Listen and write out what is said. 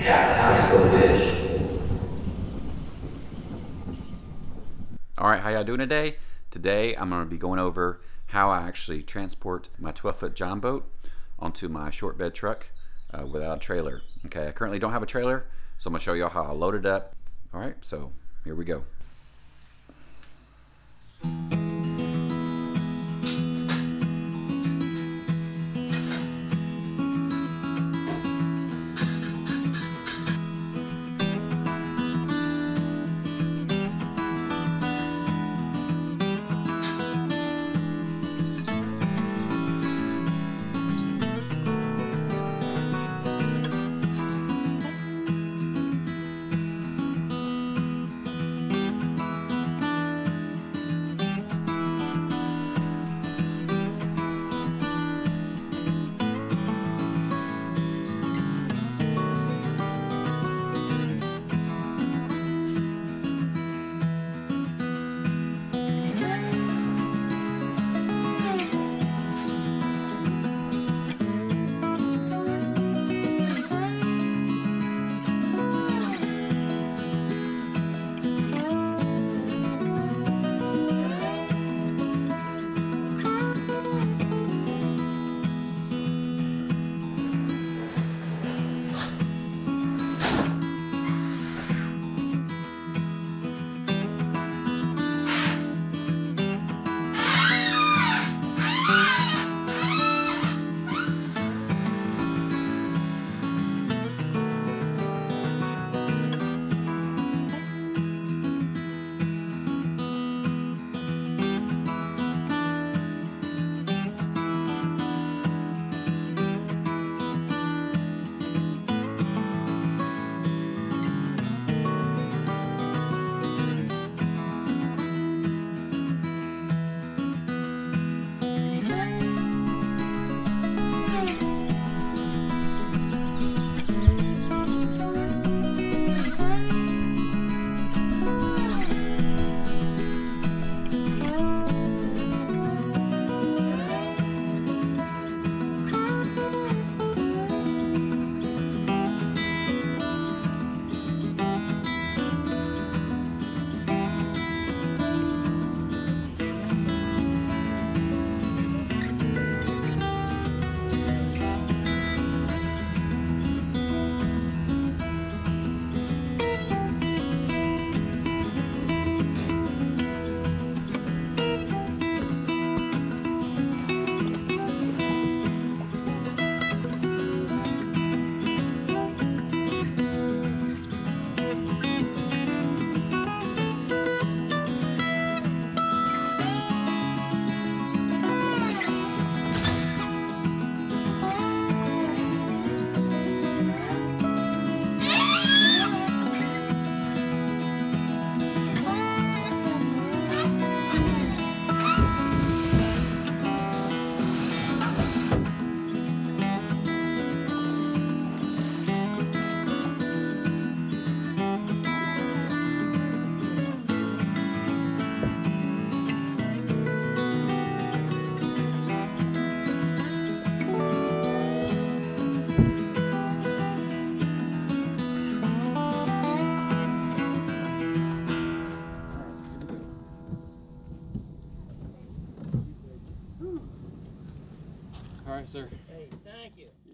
Get out the house, go fish. Alright, how y'all doing today? Today I'm going to be going over how I actually transport my 12-foot Jon Boat onto my short bed truck without a trailer. Okay, I currently don't have a trailer, so I'm going to show y'all how I load it up. Alright, so here we go. All right, sir. Hey, thank you.